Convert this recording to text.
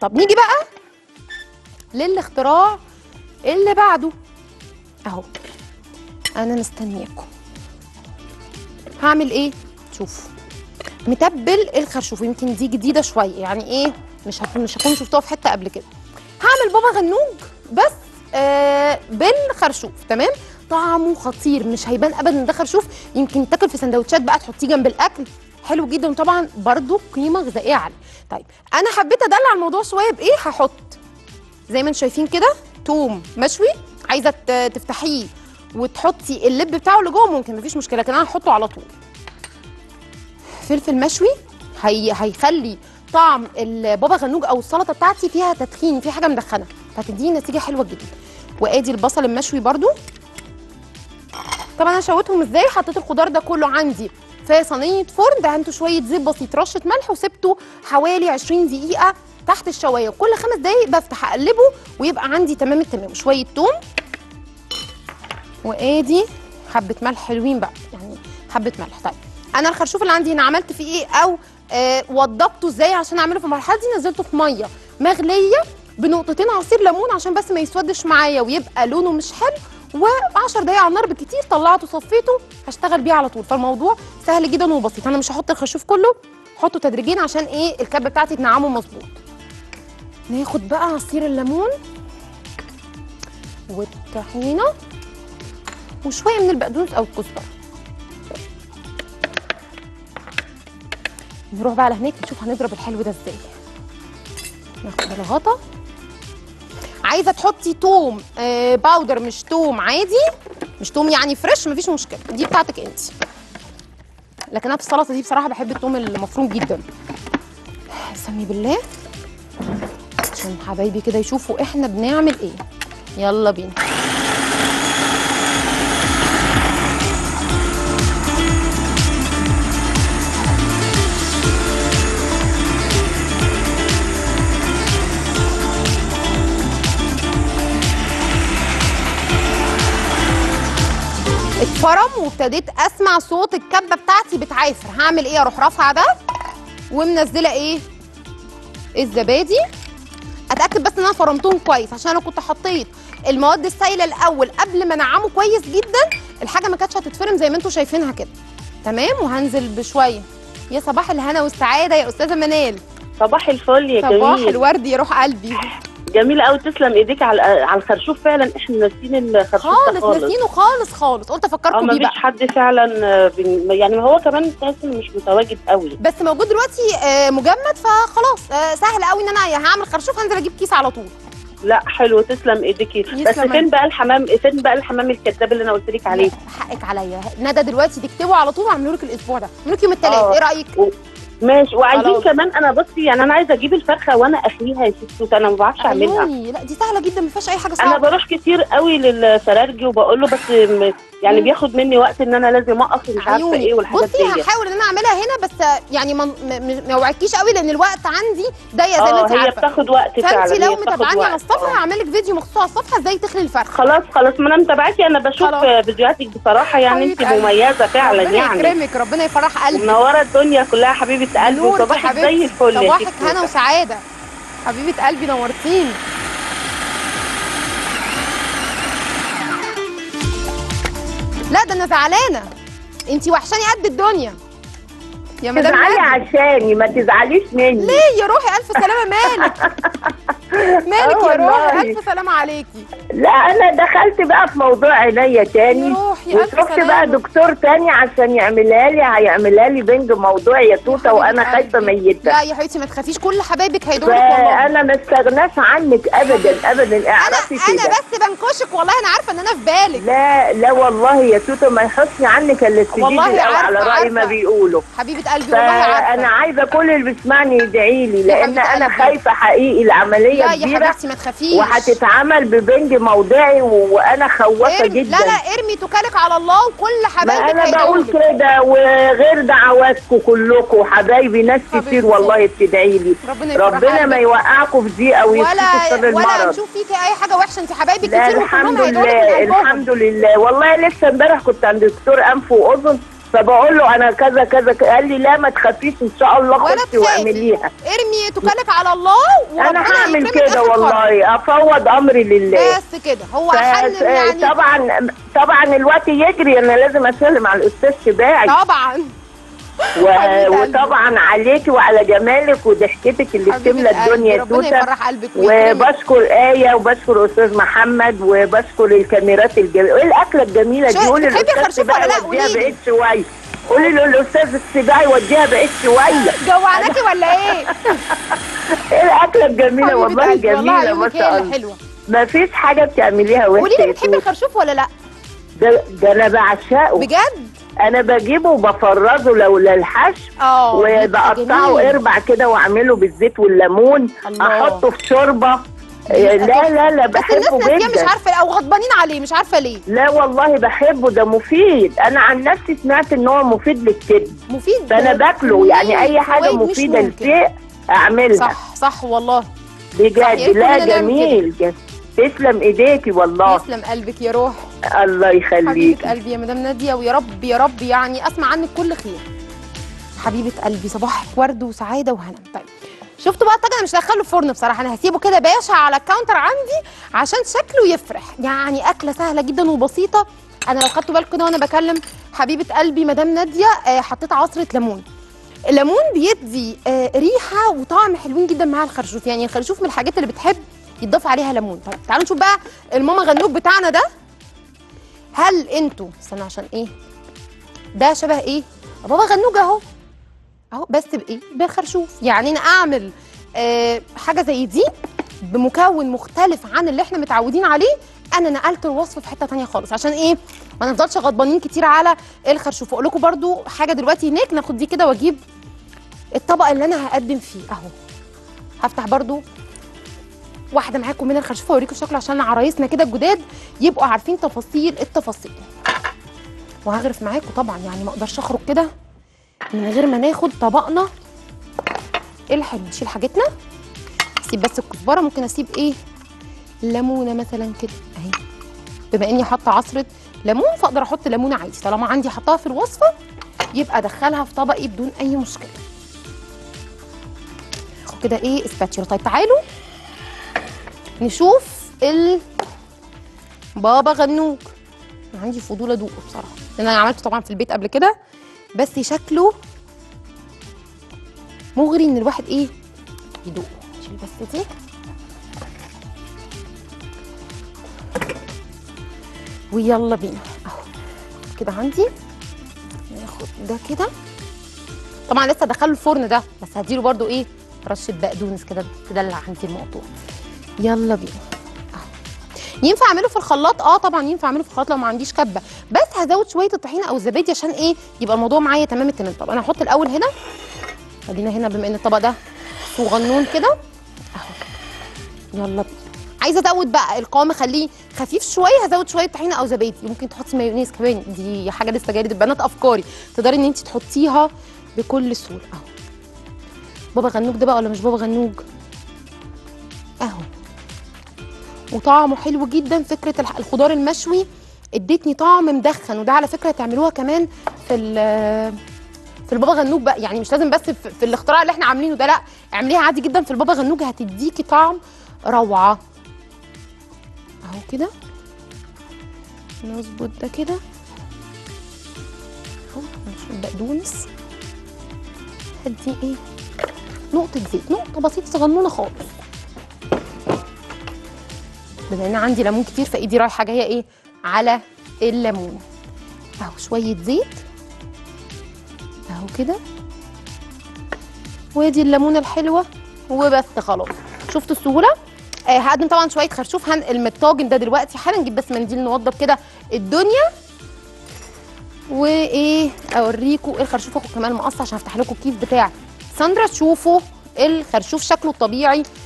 طب نيجي بقى للاختراع اللي بعده اهو. انا مستنياكم. هعمل ايه؟ شوفوا، متبل الخرشوف. يمكن دي جديده شويه، يعني ايه، مش هكون شفتوها في حته قبل كده. هعمل بابا غنوج بس بالخرشوف. تمام، طعمه خطير، مش هيبان ابدا ان ده خرشوف. يمكن تاكل في سندوتشات بقى، تحطيه جنب الاكل، حلو جدا، وطبعا برده قيمه غذائيه عاليه. طيب انا حبيت ادلع الموضوع شويه بايه، هحط زي ما انتم شايفين كده توم مشوي. عايزه تفتحيه وتحطي اللب بتاعه اللي جوه ممكن، مفيش مشكله، لكن انا هحطه على طول. فلفل مشوي هيخلي طعم البابا غنوج او السلطه بتاعتي فيها تدخين، فيها حاجه مدخنه، فهتديني نتيجه حلوه جدا. وادي البصل المشوي برده. طبعا انا شويتهم ازاي، حطيت الخضار ده كله عندي في صينيه فرن، دهنته شويه زيت بسيط، رشه ملح، وسبته حوالي 20 دقيقه تحت الشوايه، وكل 5 دقايق بفتح اقلبه ويبقى عندي تمام التمام. شويه توم، وادي حبه ملح حلوين بقى، يعني حبه ملح. طيب انا الخرشوف اللي عندي هنا عملت فيه ايه، او وضبته ازاي عشان اعمله في المرحله دي. نزلته في ميه مغليه بنقطتين عصير ليمون عشان بس ما يسودش معايا ويبقى لونه مش حلو، و10 دقايق على النار بالكتير. طلعته صفيته، هشتغل بيه على طول. فالموضوع سهل جدا وبسيط. انا مش هحط الخرشوف كله، هحطه تدريجيا عشان ايه، الكبه بتاعتي تنعمه مظبوط. ناخد بقى عصير الليمون والطحينه وشويه من البقدونس او الكزبره. نروح بقى على هناك نشوف هنضرب الحلو ده ازاي. ناخد الغطا. عايزه تحطي توم باودر، مش توم عادي، مش توم يعني فريش، مفيش مشكله، دي بتاعتك انت. لكن انا في السلطه دي بصراحه بحب التوم المفروم جدا. سمي بالله عشان حبايبي كده يشوفوا احنا بنعمل ايه. يلا بينا. اتفرم وابتديت اسمع صوت الكبه بتاعتي بتعافر. هعمل ايه، اروح رافعه ده ومنزله ايه، الزبادي. اتاكد بس ان انا فرمتهم كويس، عشان انا كنت حطيت المواد السائله الاول قبل ما انعمه كويس جدا، الحاجه ما كانتش هتتفرم زي ما انتم شايفينها كده. تمام، وهنزل بشويه. يا صباح الهنا والسعاده يا استاذه منال. صباح الفل يا جميل. صباح الورد يا روح قلبي. جميله قوي، تسلم ايديك على الخرشوف. فعلا احنا ناسيين الخرشوف خالص، ناسينه خالص. قلت افكركم بيه بقى. مفيش حد فعلا يعني هو كمان تحس انه مش متواجد قوي، بس موجود دلوقتي مجمد، فخلاص سهل قوي ان انا هعمل خرشوف هنزل اجيب كيس على طول. لا حلو، تسلم ايديكي. بس فين بقى الحمام الكذاب اللي انا قلت لك عليه؟ حقك عليا. ندى دلوقتي تكتبه على طول واعمله لك الاسبوع ده، اعمله لك يوم الثلاث. ايه رايك؟ ماشي. وعايزين كمان، انا بصي يعني انا عايزه اجيب الفرخه وانا اخليها يا ستوت، انا ما بعرفش اعملها. لا دي سهله جدا، ما فيهاش اي حاجه صعبه. انا بروح كتير قوي للفرارجي وبقول له، بس يعني بياخد مني وقت ان انا لازم اقف ومش عارفه ايه والحاجات دي. بصي هحاول ان انا اعملها هنا، بس يعني ما اوعدكيش قوي لان الوقت عندي ضيق زي ما انت عارفه. هي بتاخد وقت فعلا. فانت لو متابعاني على الصفحه هعمل لك فيديو مخصوص على الصفحه ازاي تخلي الفرخه. خلاص ما انا متابعاكي، انا بشوف فيديوهاتك بصراحه، يعني انت مميزه فعلا. ربنا يكرمك، ربنا يفرح قلبي، منوره الدنيا كلها حبيبه قلبي. صباحك زي الفل. صباحك هنا وسعاده حبيبه قلبي، نورتيني. لا ده انا زعلانه، انتي وحشاني قد الدنيا يا مدام. تزعلي عشاني، ما تزعليش مني. ليه يا روحي؟ الف سلامه. مالك يا روحي؟ الف سلامه عليكي. لا انا دخلت بقى في موضوع عينيا تاني يا روحي، الف سلامه. ورحت بقى دكتور تاني عشان هيعملها لي بنج موضوع يا توته، وانا خايفه ميته. لا يا حبيبتي ما تخافيش، كل حبايبك هيدورك والله. انا ما استغناش عنك ابدا. اعرفي كده. انا بس بنكشك والله، انا عارفه ان انا في بالك. لا والله يا توته ما يحطني عنك الا السجيد على راي ما بيقولوا. حبيبه قلبي والله عارفه. انا عايزه كل اللي بيسمعني يدعي لي، لان انا خايفه حقيقي. العمليه لا كبيره يا حبيبتي ما تخافيش، وهتتعمل ببنج موضعي، وانا خوافه جدا. لا ارمي توكلك على الله، وكل حبايبك ما انا بقول كده، وغير دعواتكم كلكم حبايبي، ناس كتير والله بتدعي لي. ربنا ما يوقعكم في دي او يكفيكم شر المرض، ولا نشوف فيكي اي حاجه وحشه. انت حبايبك كتير الحمد لله. والله لسه امبارح كنت عند دكتور انف واذن، فبقول له انا كذا كذا، قال لي لا ما تخافيش ان شاء الله خشي واعمليها. ارمي توكلك على الله انا هعمل كده والله، افوض امري لله. بس كده هو حل يعني. طبعا الوقت يجري، انا لازم اسلم على الاستاذ سباعي طبعا. وطبعا عليكي وعلى جمالك وضحكتك اللي بتملى الدنيا توته. ربنا يفرح قلبك. وبشكر آية وبشكر أستاذ محمد وبشكر الكاميرات الجميلة. إيه الأكلة الجميلة دي؟ قولي للأستاذ سباعي وديها بعيد شوية. قولي له الأستاذ السباعي وديها بعيد شوية. جوعناكي ولا إيه؟ إيه الأكلة الجميلة والله جميلة ما شاء الله. حلوة. ما فيش حاجة بتعمليها وحشة. قولي لي بتحبي الخرشوف ولا لأ؟ ده أنا بعشقه. بجد؟ انا بجيبه وبفرزه لو للحشو وبقطعه اربع كده واعمله بالزيت والليمون. احطه في شوربه. لا بحبه جدا. بس الناس مش عارفه او غضبانين عليه مش عارفه ليه. لا والله بحبه، ده مفيد. انا عن نفسي سمعت ان هو مفيد للكبد. مفيد. فانا باكله يعني اي حاجه مفيده للشيء اعملها. صح والله بجد. لا جميل. تسلم ايديكي والله. تسلم قلبك يا روح. الله يخليك حبيبه قلبي يا مدام ناديه، ويا رب يا رب يعني اسمع عنك كل خير. حبيبه قلبي صباحك ورد وسعاده وهنا. طيب شفتوا بقى الطاجن؟ انا مش هدخله الفرن بصراحه، انا هسيبه كده باشا على الكاونتر عندي عشان شكله يفرح. يعني اكله سهله جدا وبسيطه. انا لو خدتوا بالكم كده وانا بكلم حبيبه قلبي مدام ناديه حطيت عصره ليمون. الليمون بيدي ريحه وطعم حلوين جدا مع الخرشوف. يعني الخرشوف من الحاجات اللي بتحب يتضاف عليها ليمون. طيب تعالوا نشوف بقى الماما غنوج بتاعنا ده. هل انتوا استنى عشان ايه ده شبه ايه؟ بابا غنوج اهو بس بايه؟ بالخرشوف. يعني انا اعمل حاجه زي دي بمكون مختلف عن اللي احنا متعودين عليه. انا نقلت الوصفه في حته ثانيه خالص عشان ايه؟ ما نفضلش غضبانين كتير على الخرشوف. اقول لكم برده حاجه دلوقتي هناك، ناخد دي كده واجيب الطبق اللي انا هقدم فيه اهو. هفتح برده واحده معاكم من الخرشوف واوريكم شكله عشان عرايسنا كده الجداد يبقوا عارفين تفاصيل التفاصيل. وهغرف معاكم طبعا، يعني ما اقدرش اخرج كده من غير ما ناخد طبقنا الحلو. نشيل حاجتنا، اسيب بس الكزبره. ممكن اسيب ايه؟ ليمونه مثلا كده اهي، بما اني حاطه عصره ليمون فاقدر احط ليمونه عادي. طالما عندي حطها في الوصفه يبقى ادخلها في طبقي بدون اي مشكله. اخد كده ايه اسباتشولا. طيب تعالوا نشوف بابا غنوج. عندي فضول ادوقه بصراحه لان انا عملته طبعا في البيت قبل كده، بس شكله مغري ان الواحد ايه يدوقه. شيل بس دي ويلا بينا اهو كده. عندي ناخد ده كده طبعا لسه دخله الفرن ده، بس هديله برده ايه رشه بقدونس كده تدلع عندي الموضوع. يلا بينا اهو. ينفع اعمله في الخلاط؟ طبعا ينفع اعمله في الخلاط لو ما عنديش كبه، بس هزود شويه الطحينه او الزبادي عشان ايه يبقى الموضوع معايا تمام التمام. طب انا هحط الاول هنا، خلينا هنا بما ان الطبق ده صغنون كده اهو. يلا بينا. عايزه ازود بقى القوام اخليه خفيف شويه، هزود شويه طحينه او زبادي. ممكن تحطي مايونيز كمان، دي حاجه لسه جايه للبنات افكاري، تقدري ان انت تحطيها بكل سهوله اهو. بابا غنوج ده بقى ولا مش بابا غنوج اهو، وطعمه حلو جدا. فكره الخضار المشوي ادتني طعم مدخن، وده على فكره تعملوها كمان في البابا غنوج بقى. يعني مش لازم بس في الاختراع اللي احنا عاملينه ده، لا اعمليها عادي جدا في البابا غنوج هتديكي طعم روعه اهو كده. نظبط ده كده اهو. نشوف بقدونس، هدي ايه نقطه زيت، نقطه بسيطه صغنونه خالص. بما ان عندي ليمون كتير فايدي رايحه جايه ايه على الليمون اهو. شويه زيت اهو كده، وادي الليمونه الحلوه وبس خلاص. شفتوا السهوله؟ هقدم طبعا شويه خرشوف. هنقل من الطاجن ده دلوقتي حالا، نجيب بس منديل نوضب كده الدنيا وايه اوريكم الخرشوف. اخد كمان مقص عشان افتح لكم الكيس بتاع ساندرا تشوفوا الخرشوف شكله الطبيعي